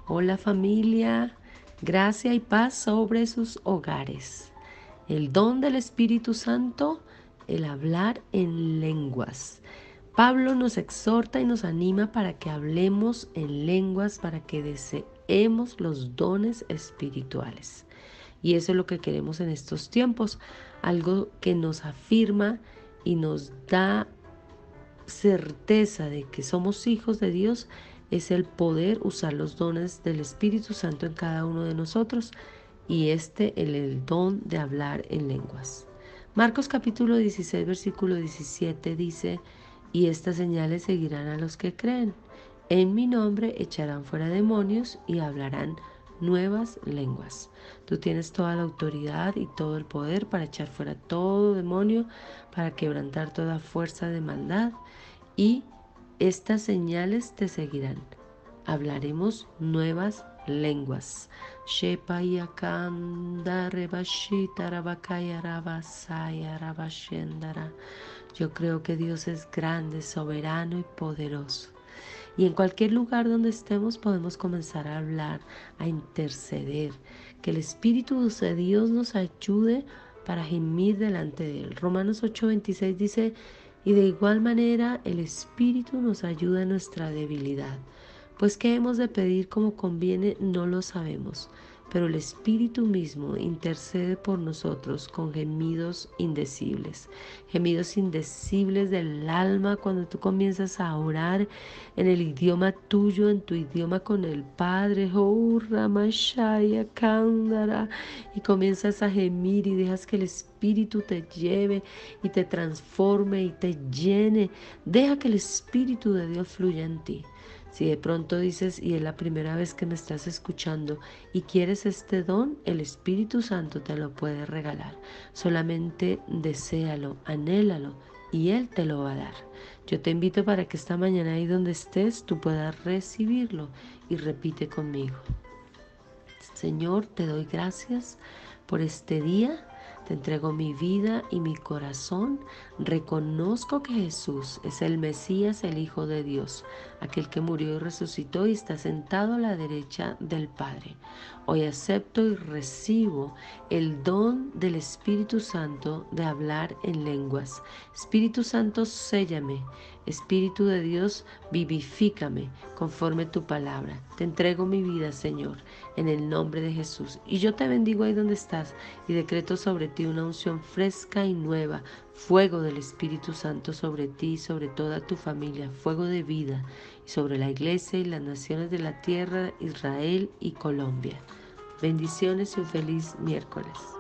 Hola familia, gracia y paz sobre sus hogares. El don del Espíritu Santo, el hablar en lenguas. Pablo nos exhorta y nos anima para que hablemos en lenguas, para que deseemos los dones espirituales. Y eso es lo que queremos en estos tiempos, algo que nos afirma y nos da certeza de que somos hijos de Dios es el poder usar los dones del Espíritu Santo en cada uno de nosotros y el don de hablar en lenguas. Marcos capítulo 16 versículo 17 dice: y estas señales seguirán a los que creen. En mi nombre echarán fuera demonios y hablarán nuevas lenguas. Tú tienes toda la autoridad y todo el poder para echar fuera todo demonio, para quebrantar toda fuerza de maldad, y estas señales te seguirán. Hablaremos nuevas lenguas. Yo creo que Dios es grande, soberano y poderoso. Y en cualquier lugar donde estemos podemos comenzar a hablar, a interceder. Que el Espíritu de Dios nos ayude para gemir delante de Él. Romanos 8:26 dice: y de igual manera el Espíritu nos ayuda en nuestra debilidad. Pues qué hemos de pedir como conviene no lo sabemos, pero el Espíritu mismo intercede por nosotros con gemidos indecibles del alma, cuando tú comienzas a orar en el idioma tuyo, en tu idioma con el Padre, y comienzas a gemir y dejas que el Espíritu te lleve y te transforme y te llene. Deja que el Espíritu de Dios fluya en ti. Si de pronto dices, y es la primera vez que me estás escuchando y quieres este don, el Espíritu Santo te lo puede regalar. Solamente deséalo, anhélalo y Él te lo va a dar. Yo te invito para que esta mañana ahí donde estés tú puedas recibirlo y repite conmigo. Señor, te doy gracias por este día. Te entrego mi vida y mi corazón. Reconozco que Jesús es el Mesías, el Hijo de Dios, aquel que murió y resucitó y está sentado a la derecha del Padre. Hoy acepto y recibo el don del Espíritu Santo de hablar en lenguas. Espíritu Santo, séllame. Espíritu de Dios, vivifícame conforme tu palabra. Te entrego mi vida, Señor, en el nombre de Jesús. Y yo te bendigo ahí donde estás y decreto sobre ti una unción fresca y nueva, fuego del Espíritu Santo sobre ti y sobre toda tu familia, fuego de vida, y sobre la iglesia y las naciones de la tierra, Israel y Colombia. Bendiciones y un feliz miércoles.